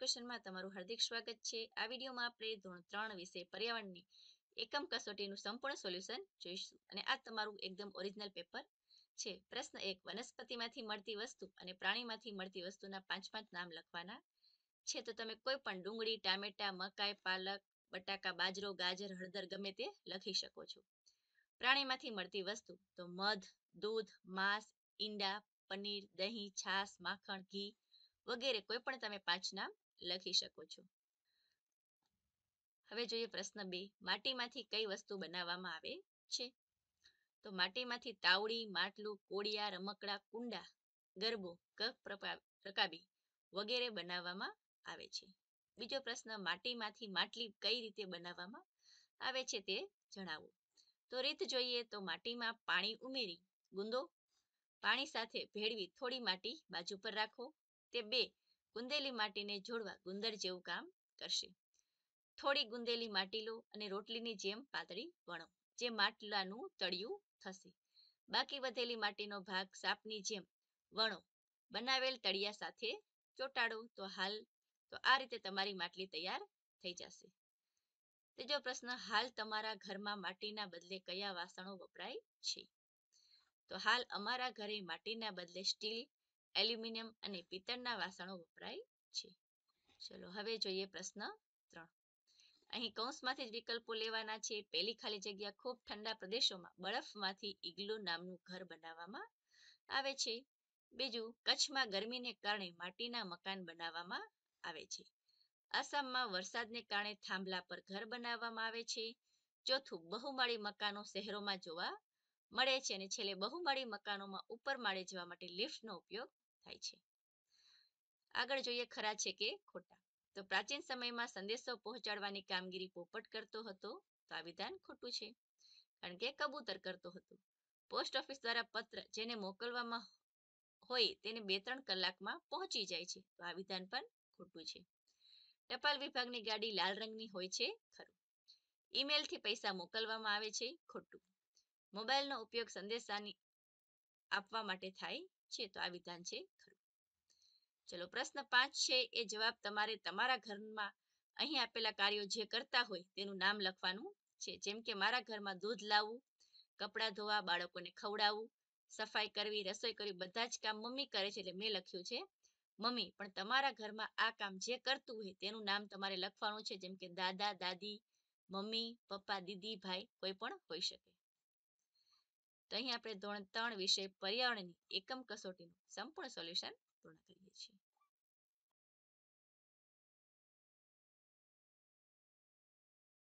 એજ્યુકેશનમાં તમારું હાર્દિક સ્વાગત છે। આ વિડીયોમાં આપણે ધોરણ 3 વિશે પર્યાવરણની એકમ કસોટીનું સંપૂર્ણ સોલ્યુશન જોઈશું અને આ તમારું એકદમ ઓરિજિનલ પેપર છે। પ્રશ્ન 1, વનસ્પતિમાંથી મળતી વસ્તુ અને પ્રાણીમાંથી મળતી વસ્તુના 5 નામ લખવાના છે। તો તમે કોઈ પણ ડુંગળી, ટામેટા, મકાઈ, પાલક, બટાકા, બાજરો, ગાજર, હળદર ગમે તે લખી શકો છો। પ્રાણીમાંથી મળતી વસ્તુ તો મધ, દૂધ, માંસ, ઈંડા, પનીર, દહીં, છાશ, માખણ, ઘી વગેરે કોઈ પણ તમે 5 નામ લખી શકો છો। હવે જોઈએ પ્રશ્ન 2, માટીમાંથી કઈ વસ્તુ બનાવવામાં આવે છે? તો માટીમાંથી તાવડી, માટલું, કોડિયા, રમકડા, કુંડા, ગરબો, રકાબી વગેરે બનાવવામાં આવે છે। બીજો પ્રશ્ન, માટીમાંથી માટલી કઈ રીતે બનાવવામાં આવે છે તે જણાવો। તો રીત જોઈએ તો માટીમાં પાણી ઉમેરી ગુંદો પાણી સાથે ભેળવી થોડી માટી બાજુ પર રાખો। તે 2 ગુંદેલી માટીને જોડવા ગુંદર જેવું કામ કરશે। થોડી ગુંદેલી માટી લો અને રોટલીની જેમ પાતળી વણો, જે માટલાનું તળિયું થશે। બાકી વધેલી માટીનો ભાગ સાપની જેમ વણો, બનાવેલ તળિયા સાથે ચોંટાડો તો આ રીતે તમારી માટલી તૈયાર થઈ જશે। ત્રીજો પ્રશ્ન, હાલ તમારા ઘરમાં માટીના બદલે કયા વાસણો વપરાય છે? તો હાલ અમારા ઘરે માટીના બદલે સ્ટીલ, એલ્યુમિનિયમ અને પિત્તળના વાસણો વપરાય છે। ચલો હવે જોઈએ પ્રશ્ન 3। અહીં કૌંસમાંથી જ વિકલ્પો લેવાના છે। પહેલી ખાલી જગ્યા, ખૂબ ઠંડા પ્રદેશોમાં બરફમાંથી ઇગ્લુ નામનું ઘર બનાવવામાં આવે છે। બીજું, કચ્છમાં ગરમીને કારણે માટીના મકાન બનાવવામાં આવે છે। આસામમાં વરસાદને કારણે થાંભલા પર ઘર બનાવવામાં આવે છે। ચોથું, બહુમાળી મકાનો શહેરોમાં જોવા મળે છે અને છેલ્લે બહુમાળી મકાનોમાં ઉપર માળે જવા માટે લિફ્ટનો ઉપયોગ થાય છે। આગળ જોઈએ ખરા છે કે ખોટા। તો પ્રાચીન સમયમાં સંદેશો પહોંચાડવાની કામગીરી પોપટ કરતો હતો, તો આ વિધાન ખોટું છે, કારણ કે કબૂતર કરતો હતો। પોસ્ટ ઓફિસ દ્વારા પત્ર જેને મોકલવામાં હોય તેને 2-3 કલાકમાં પહોંચી જાય છે, તો આ વિધાન પણ ખોટું છે। ટપાલ વિભાગની ગાડી લાલ રંગની હોય છે, ખરું। ઈમેલથી પૈસા મોકલવામાં આવે છે, ખોટું। મોબાઈલનો ઉપયોગ સંદેશાની આપવા માટે થાય છે, તો આ વિધાન છે, ખરું। ચલો પ્રશ્ન 5 છે એ જવાબ તમારે તમારા ઘરમાં અહીં આપેલા કાર્યો જે કરતા હોય તેનું નામ લખવાનું છે। જેમ કે મારા ઘરમાં દૂધ લાવવું, કપડાં ધોવા, બાળકોને ખવડાવવું, સફાઈ કરવી, રસોઈ કરવી બધા જ કામ મમ્મી કરે છે, એટલે મેં લખ્યું છે મમ્મી। પણ તમારા ઘરમાં આ કામ જે કરતું હોય તેનું નામ તમારે લખવાનું છે। જેમ કે દાદા, દાદી, મમ્મી, પપ્પા, દીદી, ભાઈ કોઈ પણ હોઈ શકે। તો અહીં આપણે ધોરણ 3 વિષય પર્યાવરણની એકમ કસોટીનું સંપૂર્ણ સોલ્યુશન પૂર્ણ કરીએ છીએ।